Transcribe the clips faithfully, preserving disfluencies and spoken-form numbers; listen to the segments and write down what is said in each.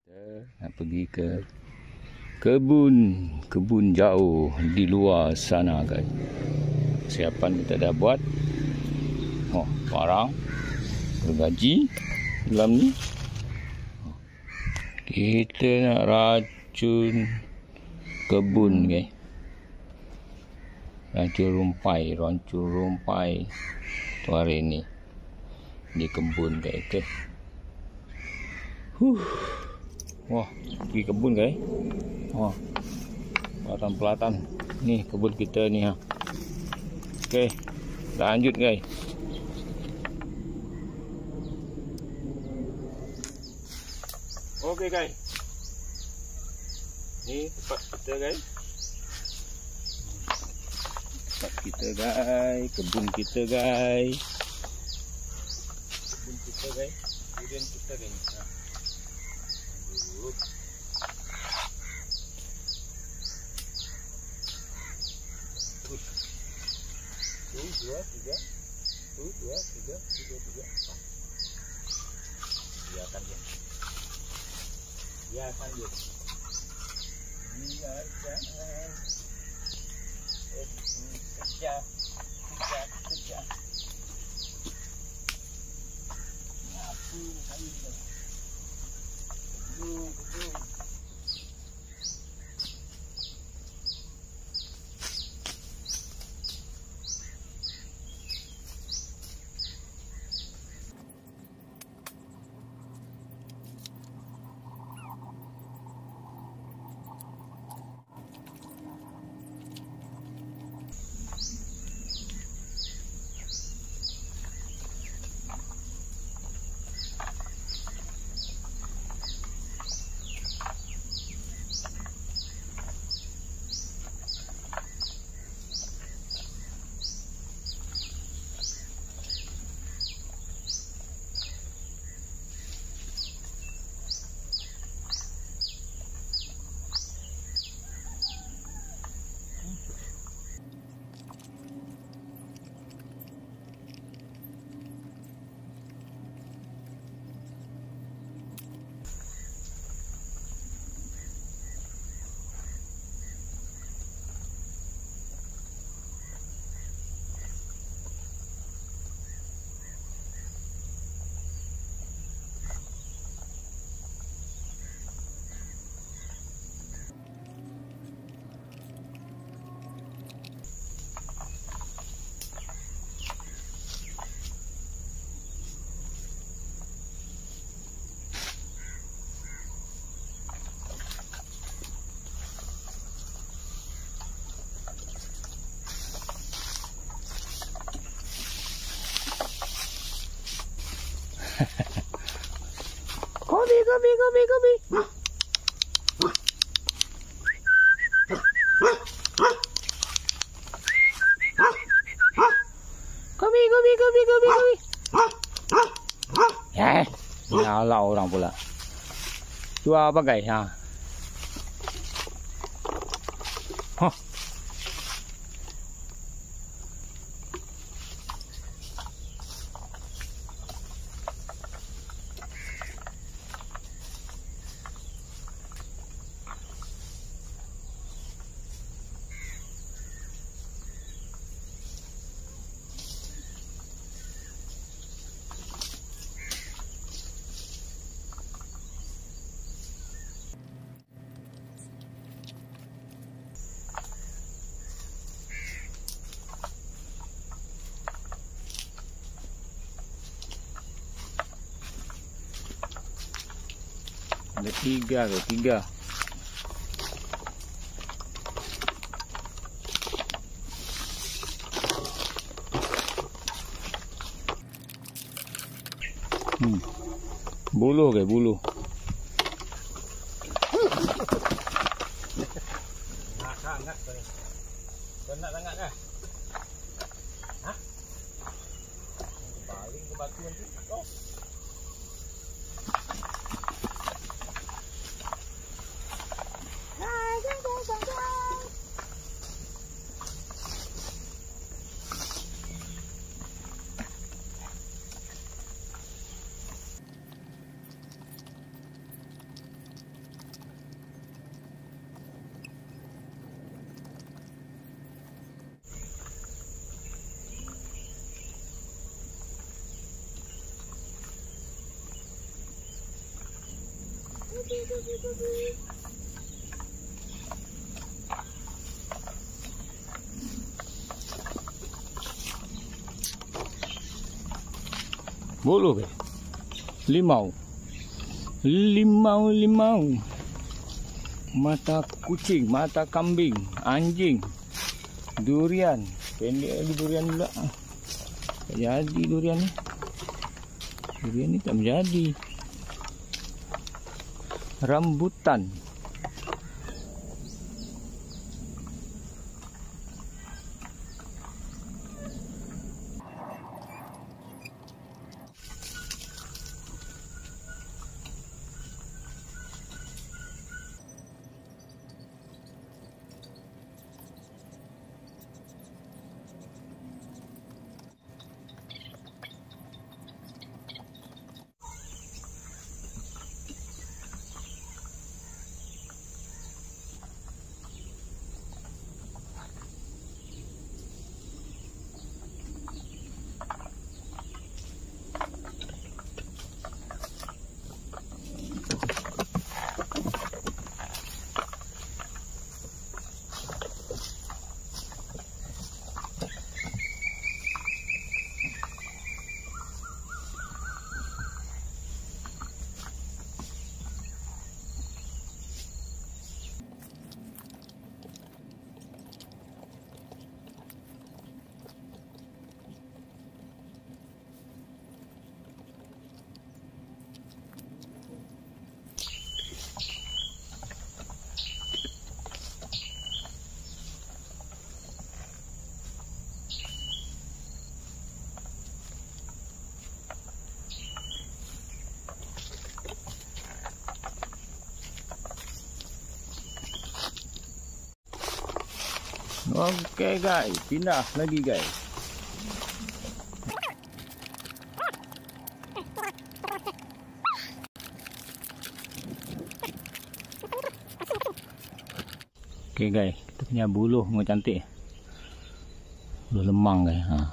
Kita nak pergi ke kebun, kebun jauh di luar sana guys. Persiapan kita dah buat. Oh, barang bergaji dalam ni. Kita nak racun kebun guys. Racun rumpai, racun rumpai tu hari ni di kebun guys. Okay. Huh. Wah, pergi kebun guys. Wah, pelatan-pelatan. Ni kebun kita ni ha. Okey, lanjut guys. Okey guys. Ni tempat kita guys. Tempat kita guys, kebun kita guys. Kebun kita guys. Kebun kita guys. Ha. Satu, dua, tiga. Satu, dua, tiga, tiga, tiga. Biarkan dia. Biarkan dia. Biarkan. Eh, kerja, kerja, kerja. Aku kali ni. Dulu, dulu. Kopi, kopi, kopi, kopi. Kopi, kopi, kopi, kopi, kopi. Eh, nyala orang pula. Jual apa guys? Ha. Huh. Ada tiga ke tiga. Hmm. Buluh ke buluh. Nak sangat kau ni. Kau nak sangat kah? Hah? Baling ke batu nanti. Oh. Buluh ke? Limau. Limau, limau. Mata kucing, mata kambing, anjing. Durian. Pendek lagi durian pula. Tak jadi durian ni. Durian ni tak menjadi. Rambutan. Okey guys, pindah lagi guys. Okey guys, kita punya buluh memang cantik. Buluh lemang guys. Ha.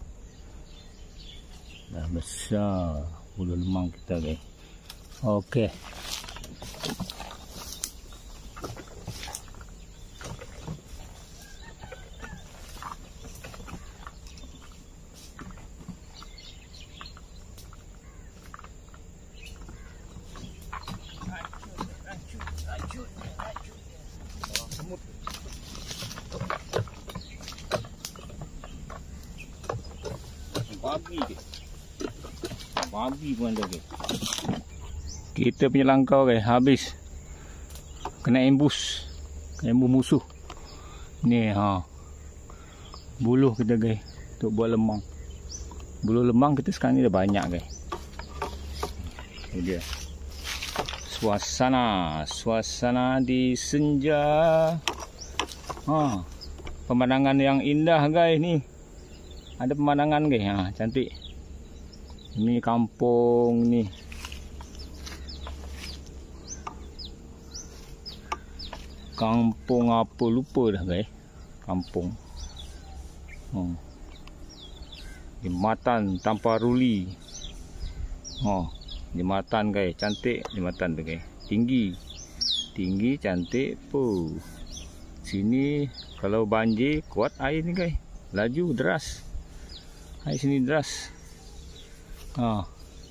Dah besar buluh lemang kita guys. Okey. Babi ke? Babi pun ada ke? Kita punya langkau guys habis. Kena embus. Kena embus musuh. Ni ha. Buluh kita guys untuk buat lemang. Buluh lemang kita sekarang ni dah banyak guys. Ini dia. Suasana, suasana di senja. Ha. Pemandangan yang indah guys ni. Ada pemandangan guys, ha, cantik. Ini kampung ni. Kampung apa lupa dah guys. Kampung. Hmm. Jembatan tanpa ruli. Oh, jembatan guys, cantik jembatan tu guys. Tinggi. Tinggi cantik pu. Sini kalau banjir kuat air ni guys. Laju deras. Air sini deras. Ha.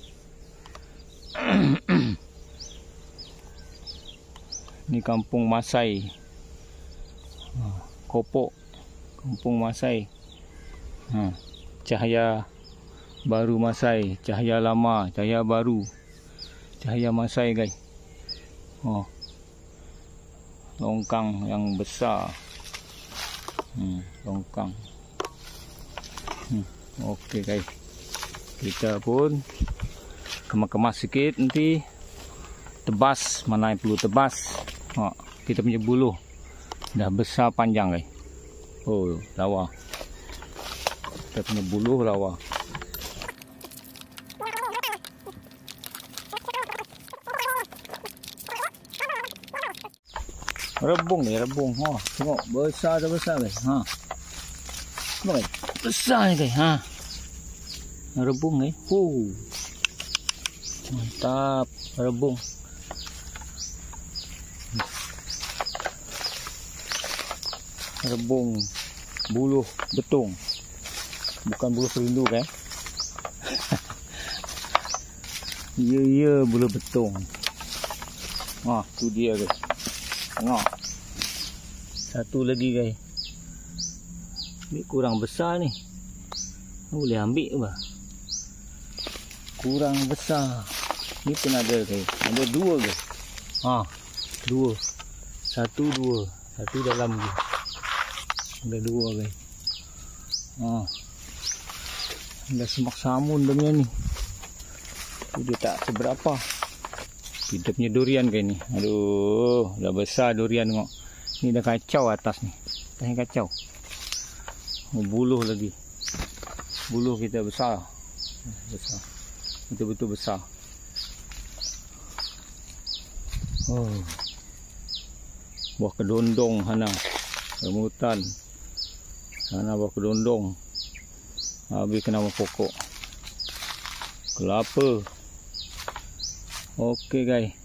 Ni kampung Masai. Ha. Kopok. Kampung Masai. Ha. Cahaya baru Masai. Cahaya lama. Cahaya baru. Cahaya Masai guys. Oh. Longkang yang besar. Hmm, longkang. Hmm. Okey guys, kita pun kemas-kemas sikit nanti, tebas mana yang perlu tebas. Ha, kita punya buluh dah besar panjang guys. Oh, lawa. Kita punya buluh lawa. Rebung ni, rebung. Ha, tengok besar dah besar guys. Ha. Tengok guys. Besar ni guys, ha. Rebung ni. Oh. Mantap, rebung. rebung buluh betung, bukan buluh perindu kan. Ya ya buluh betung. Ah, tu dia guys. Tengok. Satu lagi guys. Ni kurang besar ni. Boleh ambil ke bah? Kurang besar. Ni pun ada guys. Ada dua guys. Ha, dua. Satu dua. Satu dalam ni. Ada dua guys. Ha. Ada semak samun dengan ni. Dia tak seberapa. Kita punya durian kayak ni. Aduh, dah besar durian tengok. Ni dah kacau atas ni. Atasnya kacau. Oh, buluh lagi. Buluh kita besar. Besar. Betul-betul besar. Oh. Buah kedondong hana. Rambutan. Hana buah kedondong. Habis kena pokok. Kelapa. Okey guys.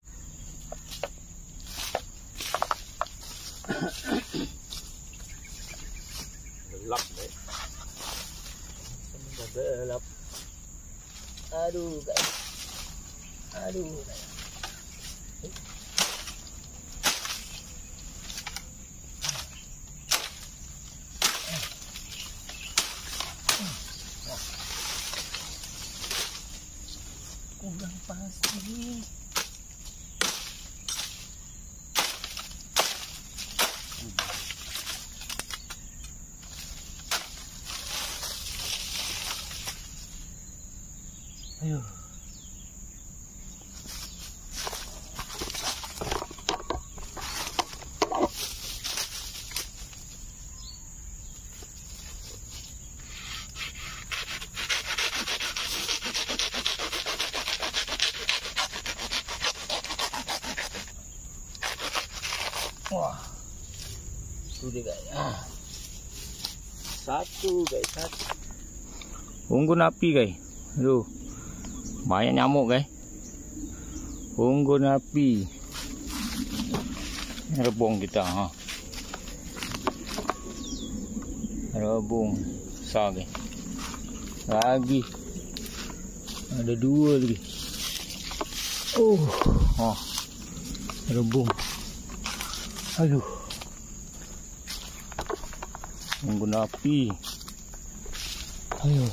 Gelap guys. Semuanya gelap. Aduh guys. Aduh guys. Kurang pasti. Ayo. Wah, tu dia guys. Ah. Satu guys, satu. Unggun api guys. Aduh, banyak nyamuk guys. Unggun api. Rebung kita. Ha. Rebung besar guys. Lagi. Ada dua lagi. Oh, ha. Rebung. Aduh. Unggun api. Ayo.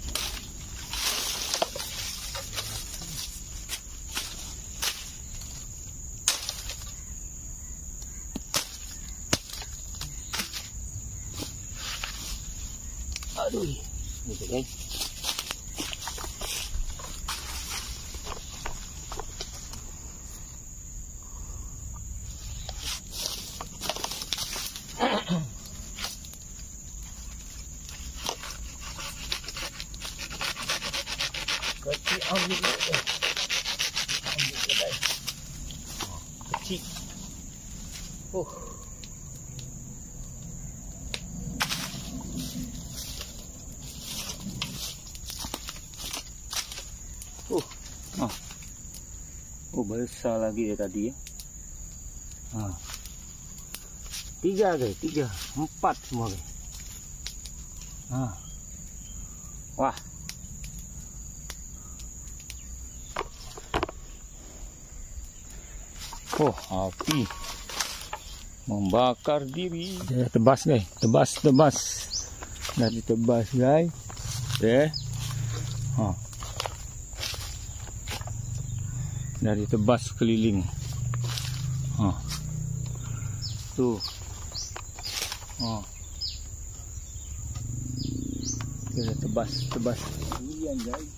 Aduh. Ni guys. Kecil ambil dia. Ambil dia guys. Kecil. Oh. Oh. Ah. Oh, besar lagi dia tadi ya. Ha. Tiga guys, tiga, empat semua guys. Ha. Wah. Oh, api membakar diri. Dah tebas guys, tebas tebas. Dah ditebas guys. Eh. Ha. Dah ditebas keliling. Ha. Tu. Ha. Kita tebas tebas keliling guys.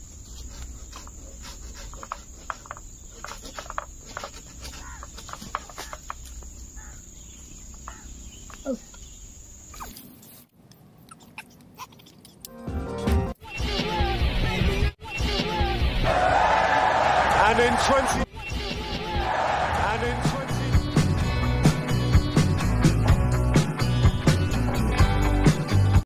And in twenty